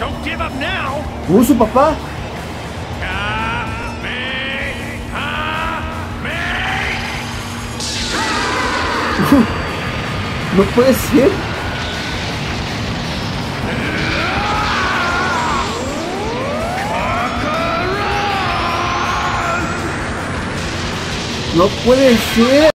Su papá. No puede ser. No puede ser.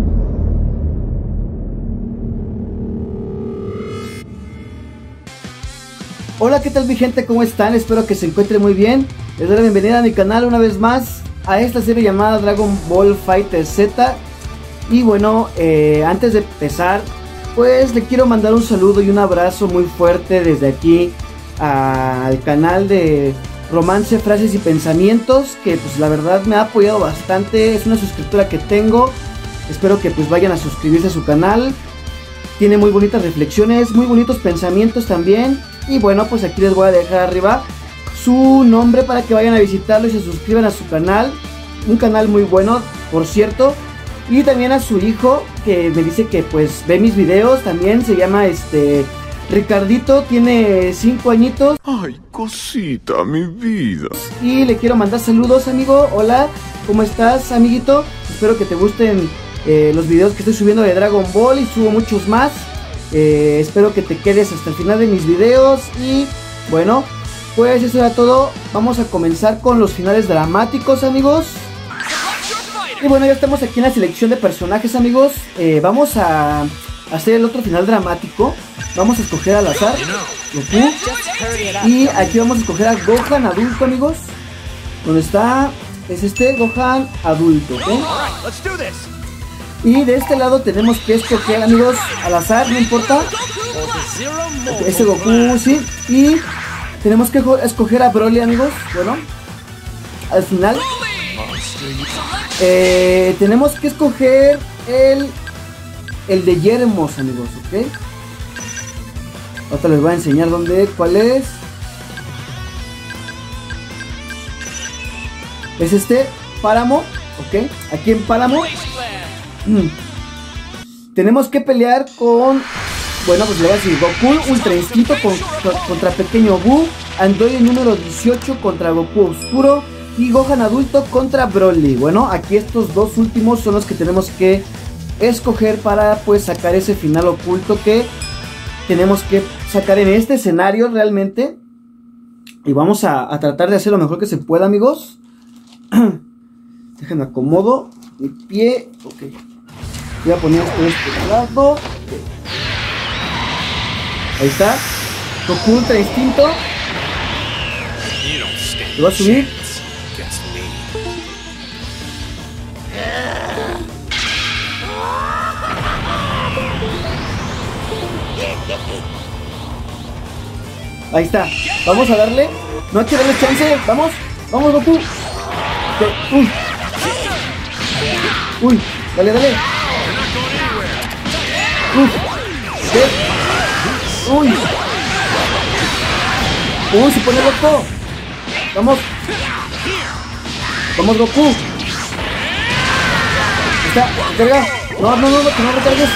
Hola, ¿qué tal mi gente? ¿Cómo están? Espero que se encuentren muy bien. Les doy la bienvenida a mi canal una vez más a esta serie llamada Dragon Ball FighterZ. Y bueno, antes de empezar, pues le quiero mandar un saludo y un abrazo muy fuerte desde aquí al canal de Romance, Frases y Pensamientos, que pues la verdad me ha apoyado bastante. Es una suscriptora que tengo. Espero que pues vayan a suscribirse a su canal. Tiene muy bonitas reflexiones, muy bonitos pensamientos también. Y bueno, pues aquí les voy a dejar arriba su nombre para que vayan a visitarlo y se suscriban a su canal. Un canal muy bueno, por cierto. Y también a su hijo, que me dice que pues ve mis videos. También se llama Ricardito, tiene 5 añitos. Ay, cosita, mi vida. Y le quiero mandar saludos, amigo. Hola, ¿cómo estás, amiguito? Espero que te gusten los videos que estoy subiendo de Dragon Ball, y subo muchos más. Espero que te quedes hasta el final de mis videos. Y bueno, pues eso era todo. Vamos a comenzar con los finales dramáticos, amigos. Y bueno, ya estamos aquí en la selección de personajes, amigos. Vamos a hacer el otro final dramático. Vamos a escoger al azar Goku. Y aquí vamos a escoger a Gohan adulto, amigos. ¿Dónde está? Es Gohan adulto, ¿ok? Y de este lado tenemos que escoger, amigos, al azar, no importa. Este Goku, sí. Y tenemos que escoger a Broly, amigos. Bueno, al final tenemos que escoger el de Yermos, amigos, ¿ok? Ahorita les voy a enseñar cuál es. Es Páramo, ¿ok? Aquí en Páramo tenemos que pelear con... Bueno, pues le voy a decir Goku Ultra Instinto contra Pequeño Buu, Android número 18 contra Goku Oscuro y Gohan adulto contra Broly. Bueno, aquí estos dos últimos son los que tenemos que escoger para pues sacar ese final oculto que tenemos que sacar en este escenario realmente. Y vamos a tratar de hacer lo mejor que se pueda, amigos. Déjenme acomodo mi pie. Ok, voy a poner esto de este lado. Okay. Ahí está Goku Ultra Instinto. Lo voy a subir. Ahí está, vamos a darle. No hay que darle chance. Vamos, vamos Goku. Uy, uy, dale, dale. Uy, uy, se pone loco. Vamos, vamos Goku. Está, recarga. No, no, no, que no recargues.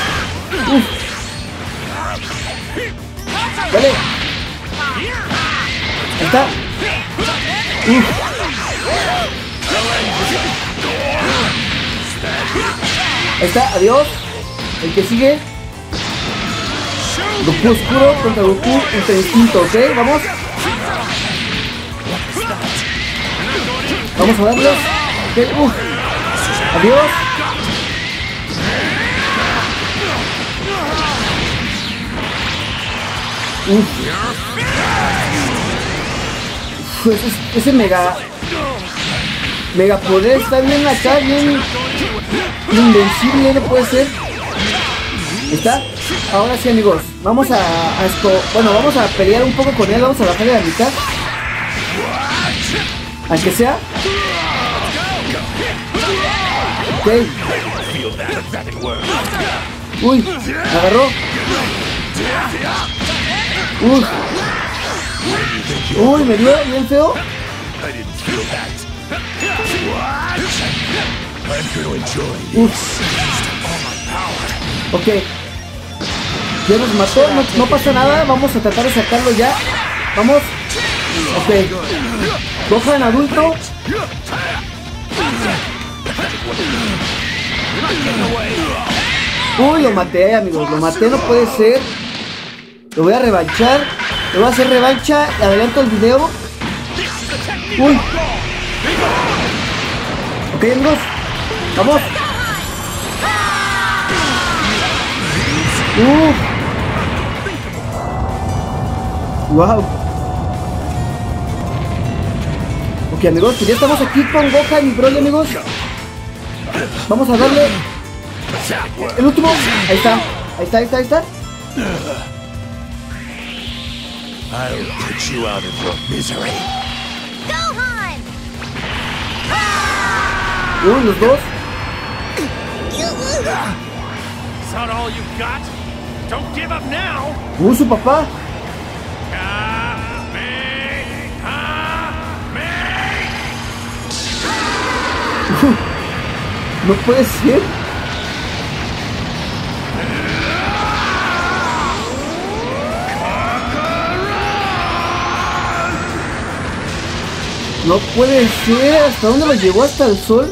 Dale. Ahí está. Ahí está, adiós. El que sigue, Goku Oscuro contra Goku Ultra Instinto, ¿ok? Vamos. Vamos a darle. Okay. Adiós. Ese mega poder está bien acá, bien invencible, no puede ser. ¿Está? Ahora sí, amigos, vamos vamos a pelear un poco con él. Vamos a bajarle a la mitad, aunque sea. Ok. Uy, me agarró. Uy, me dio bien feo. Ok, ya nos mató, no pasa nada. Vamos a tratar de sacarlo ya. Vamos. Ok. Gohan adulto. Uy, lo maté, amigos. Lo maté, no puede ser. Lo voy a revanchar. Le voy a hacer revancha. Adelanto el video. Uy. Ok, amigos. Vamos. Wow. Ok, amigos, pues ya estamos aquí con Gohan y Broly, amigos. Vamos a darle el último. Ahí está. Ahí está, ahí está, ahí está. I'll put you out of your misery. Gohan! Los dos. Is that all you got? Don't give up now. Su papá. No puede ser. No puede ser. ¿Hasta dónde lo llevó? ¿Hasta el sol?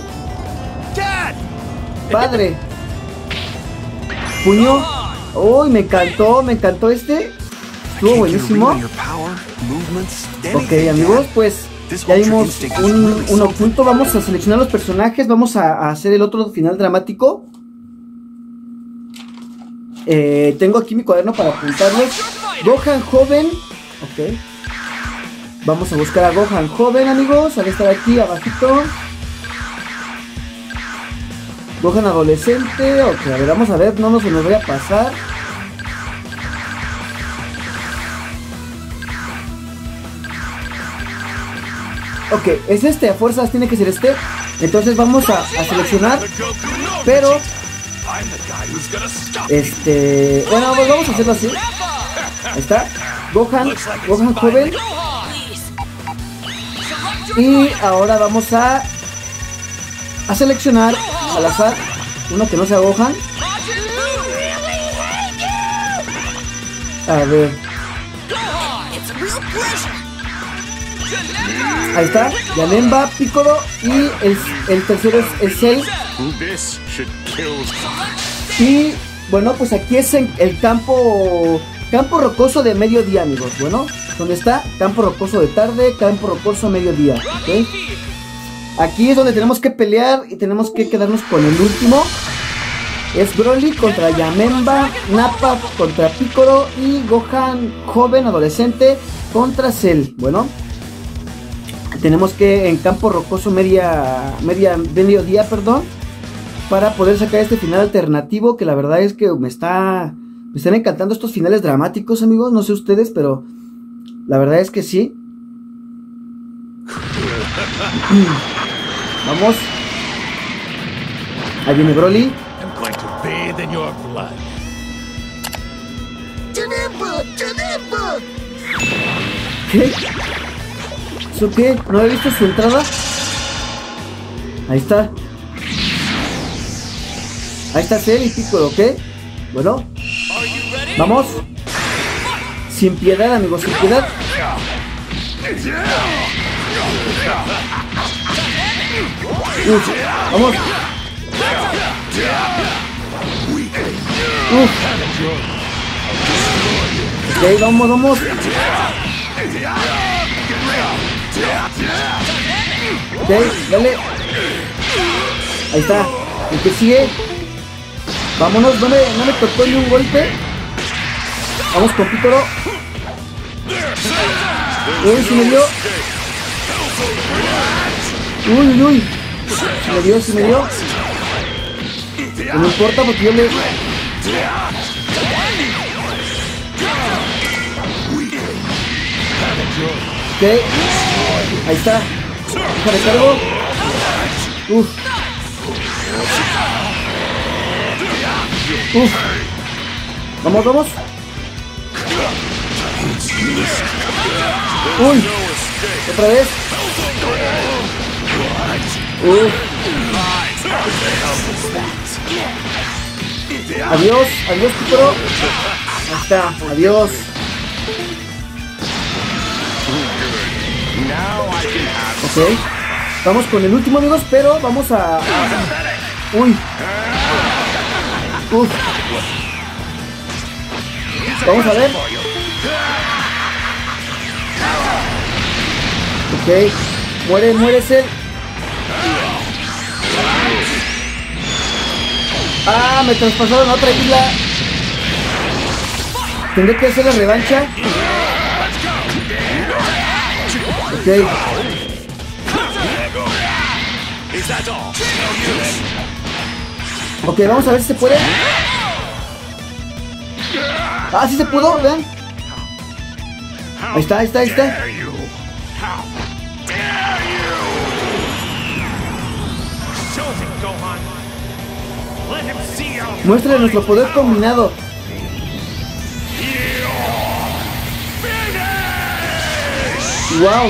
Padre. Puño. Uy, me encantó este. Estuvo buenísimo. Ok, amigos, pues ya vimos un oculto. Vamos a seleccionar los personajes. Vamos a hacer el otro final dramático. Tengo aquí mi cuaderno para apuntarlos. Gohan joven. Ok. Vamos a buscar a Gohan joven, amigos. Ha de estar aquí abajito. Gohan adolescente. Ok, a ver, vamos a ver. No se nos vaya a pasar. Ok, es este, a fuerzas tiene que ser este. Entonces vamos a seleccionar. Pero bueno, pues vamos a hacerlo así. Ahí está. Gohan joven. Y ahora vamos a seleccionar al azar uno que no sea Gohan. A ver. Ahí está, Janemba, Piccolo y el tercero es Cell. Y bueno, pues aquí es en el campo rocoso de mediodía, amigos. Bueno, ¿dónde está? Campo rocoso de tarde, campo rocoso mediodía. ¿Okay? Aquí es donde tenemos que pelear y tenemos que quedarnos con el último. Es Broly contra Janemba, Nappa contra Piccolo y Gohan joven adolescente contra Cell. Bueno, tenemos que en campo rocoso mediodía, perdón, para poder sacar este final alternativo, que la verdad es que me están encantando estos finales dramáticos, amigos. No sé ustedes, pero la verdad es que sí. Vamos. Ahí viene Broly. ¿Qué? ¿Eso qué? ¿No he visto su entrada? Ahí está. Ahí está Cell y Piccolo, ¿ok? Bueno. Vamos. Sin piedad, amigos, sin piedad. Vamos. Ok, vamos. Ok, dale. Ahí está. El que sigue. Vámonos, no me tocó ni un golpe. Vamos con Piccolo. Uy, se me dio. Uy. Se me dio. No importa porque yo le... Ok. Ahí está. Deja recargo. Vamos. Uy. Otra vez. Adiós, Piccolo. Ahí está, adiós. Ok. Vamos con el último, amigos, pero vamos a... Uy. Uf. Vamos a ver. Ok. Muere Cell. Ah, me traspasaron a otra isla. Tendré que hacer la revancha. Ok. Ok, vamos a ver si se puede. Ah, sí se pudo, vean. Ahí está. Muestra nuestro poder combinado. Wow.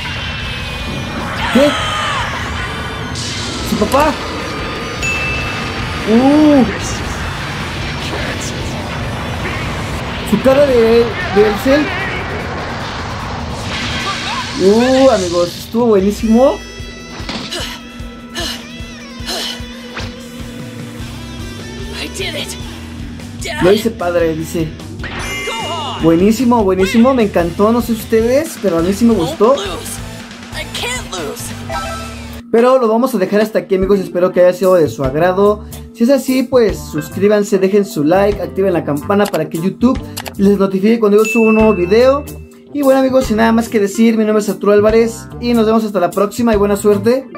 ¿Qué? ¿Su papá? Su cara de Cell. Amigos, estuvo buenísimo. Lo hice, padre, dice. Buenísimo, me encantó, no sé ustedes, pero a mí sí me gustó. Pero lo vamos a dejar hasta aquí, amigos, espero que haya sido de su agrado. Si es así, pues suscríbanse, dejen su like, activen la campana para que YouTube les notifique cuando yo subo un nuevo video. Y bueno, amigos, sin nada más que decir, mi nombre es Arturo Álvarez y nos vemos hasta la próxima y buena suerte.